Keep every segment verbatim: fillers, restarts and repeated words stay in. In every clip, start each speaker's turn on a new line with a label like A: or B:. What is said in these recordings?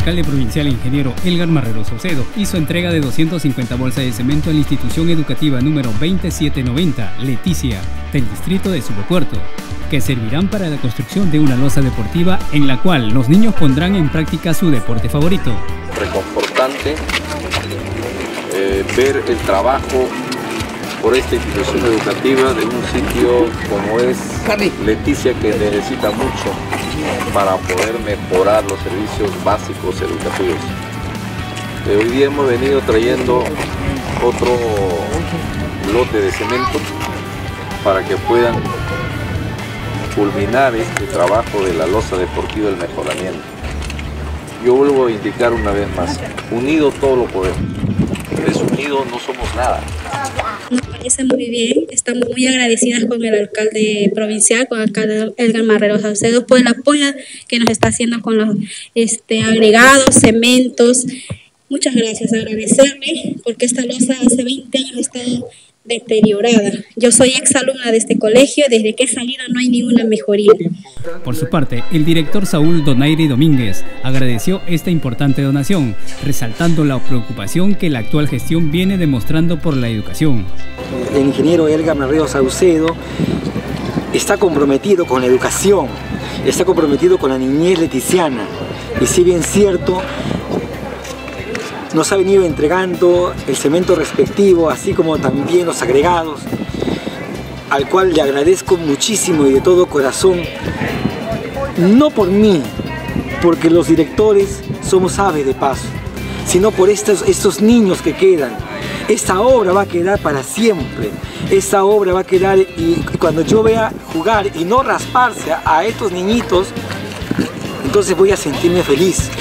A: alcalde provincial ingeniero Elgar Marrero Saucedo hizo entrega de doscientas cincuenta bolsas de cemento a la institución educativa número veintisiete noventa, Leticia, del distrito de Subepuerto, que servirán para la construcción de una losa deportiva en la cual los niños pondrán en práctica su deporte favorito.
B: Reconfortante eh, ver el trabajo por esta institución educativa de un sitio como es Leticia, que necesita mucho para poder mejorar los servicios básicos educativos. Eh, hoy día hemos venido trayendo otro lote de cemento para que puedan culminar este trabajo de la losa deportiva del mejoramiento. Yo vuelvo a indicar una vez más, unidos todo lo podemos, desunidos no somos nada.
C: Nos parece muy bien, estamos muy agradecidas con el alcalde provincial, con el alcalde Elgar Marrero Saucedo, por el apoyo que nos está haciendo con los este, agregados, cementos. Muchas gracias, agradecerle, porque esta losa hace veinte años está deteriorada. Yo soy exalumna de este colegio, desde que he salido no hay ninguna mejoría.
A: Por su parte, el director Saúl Donaire Domínguez agradeció esta importante donación, resaltando la preocupación que la actual gestión viene demostrando por la educación.
D: El ingeniero Elgar Marrero Saucedo está comprometido con la educación, está comprometido con la niñez leticiana, y si bien cierto, nos ha venido entregando el cemento respectivo, así como también los agregados, al cual le agradezco muchísimo y de todo corazón, no por mí, porque los directores somos aves de paso, sino por estos, estos niños que quedan. Esta obra va a quedar para siempre, esta obra va a quedar, y cuando yo vea jugar y no rasparse a estos niñitos, entonces voy a sentirme feliz.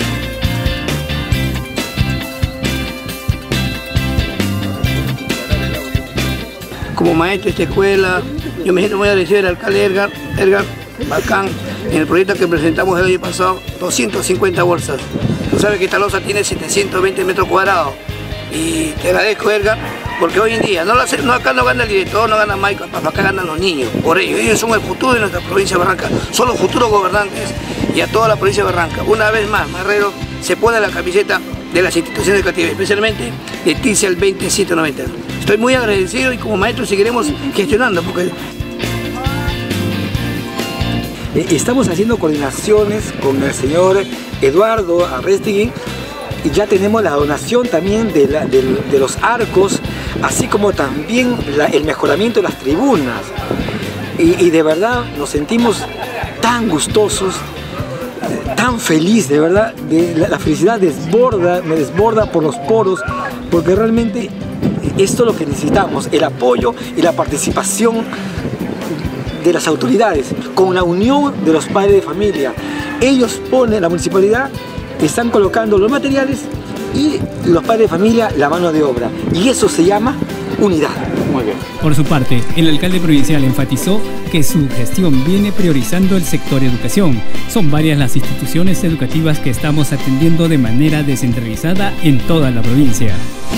E: Como maestro de esta escuela, yo me siento muy agradecido al alcalde Elgar, Elgar Bacán, en el proyecto que presentamos el año pasado, doscientas cincuenta bolsas. Tú sabes que esta losa tiene setecientos veinte metros cuadrados, y te agradezco, Elgar, porque hoy en día, no, no acá no gana el director, no gana Mike, acá ganan los niños, por ello, ellos son el futuro de nuestra provincia de Barranca, son los futuros gobernantes y a toda la provincia de Barranca. Una vez más, Marrero se pone la camiseta de las instituciones educativas, especialmente Leticia el veintisiete noventa. Estoy muy agradecido y como maestro seguiremos gestionando. Porque...
D: Estamos haciendo coordinaciones con el señor Eduardo Arrestigui y ya tenemos la donación también de, la, de, de los arcos, así como también la, el mejoramiento de las tribunas. Y, y de verdad nos sentimos tan gustosos, tan feliz, de verdad, de la, la felicidad desborda, me desborda por los poros, porque realmente esto es lo que necesitamos, el apoyo y la participación de las autoridades, con la unión de los padres de familia. Ellos ponen, la municipalidad, están colocando los materiales y los padres de familia la mano de obra. Y eso se llama unidad.
A: Muy bien. Por su parte, el alcalde provincial enfatizó que su gestión viene priorizando el sector educación. Son varias las instituciones educativas que estamos atendiendo de manera descentralizada en toda la provincia.